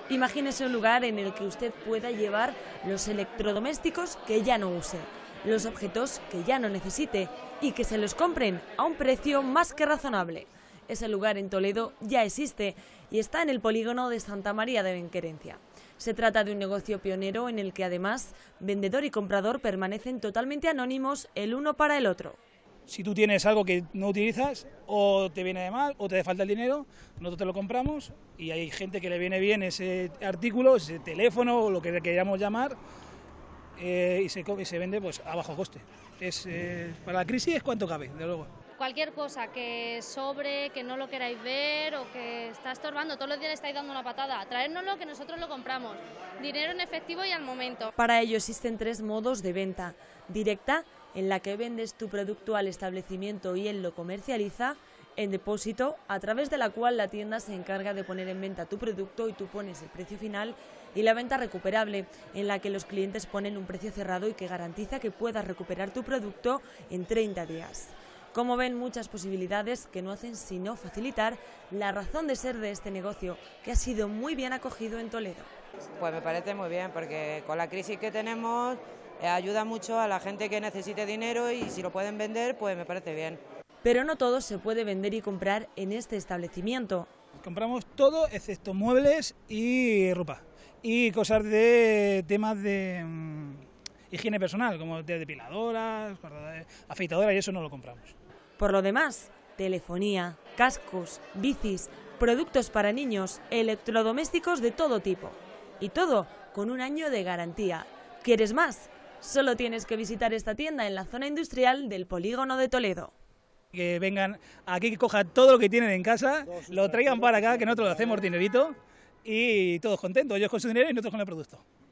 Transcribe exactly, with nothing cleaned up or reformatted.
Imagínese un lugar en el que usted pueda llevar los electrodomésticos que ya no use, los objetos que ya no necesite y que se los compren a un precio más que razonable. Ese lugar en Toledo ya existe y está en el polígono de Santa María de Benquerencia. Se trata de un negocio pionero en el que además vendedor y comprador permanecen totalmente anónimos el uno para el otro. Si tú tienes algo que no utilizas, o te viene de mal, o te hace falta el dinero, nosotros te lo compramos y hay gente que le viene bien ese artículo, ese teléfono o lo que queramos llamar, eh, y, se, y se vende pues a bajo coste. Es, eh, para la crisis es cuanto cabe, de luego. Cualquier cosa que sobre, que no lo queráis ver o que está estorbando, todos los días le estáis dando una patada, traérnoslo que nosotros lo compramos, dinero en efectivo y al momento. Para ello existen tres modos de venta: directa, en la que vendes tu producto al establecimiento y él lo comercializa; en depósito, a través de la cual la tienda se encarga de poner en venta tu producto y tú pones el precio final; y la venta recuperable, en la que los clientes ponen un precio cerrado y que garantiza que puedas recuperar tu producto en treinta días. Como ven, muchas posibilidades que no hacen sino facilitar la razón de ser de este negocio, que ha sido muy bien acogido en Toledo. Pues me parece muy bien, porque con la crisis que tenemos eh, ayuda mucho a la gente que necesite dinero y si lo pueden vender, pues me parece bien. Pero no todo se puede vender y comprar en este establecimiento. Compramos todo excepto muebles y ropa y cosas de temas de mmm, higiene personal, como de depiladoras, afeitadoras, y eso no lo compramos. Por lo demás, telefonía, cascos, bicis, productos para niños, electrodomésticos de todo tipo. Y todo con un año de garantía. ¿Quieres más? Solo tienes que visitar esta tienda en la zona industrial del polígono de Toledo. Que vengan aquí, que cojan todo lo que tienen en casa, lo traigan para acá, que nosotros lo hacemos dinerito y todos contentos, ellos con su dinero y nosotros con el producto.